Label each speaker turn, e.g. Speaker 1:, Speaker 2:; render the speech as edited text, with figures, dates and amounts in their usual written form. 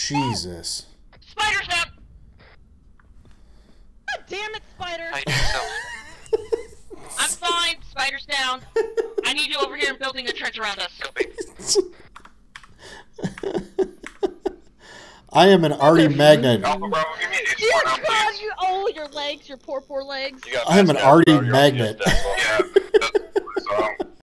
Speaker 1: Jesus.
Speaker 2: Spider's down!
Speaker 3: God damn it, Spider!
Speaker 4: How you doing, Silver?
Speaker 2: I'm fine, Spider's down. I need you over here and building a trench around us.
Speaker 4: Copy.
Speaker 1: I am an arty magnet.
Speaker 5: Alpha Bravo, give me an
Speaker 3: Dear
Speaker 5: H1 out,
Speaker 3: God,
Speaker 5: please.
Speaker 3: you, oh, your legs, your poor legs.
Speaker 5: You got
Speaker 1: I am an
Speaker 5: best
Speaker 1: arty
Speaker 5: guess, bro. You're
Speaker 1: magnet.
Speaker 5: just dead. Yeah, that's what I saw.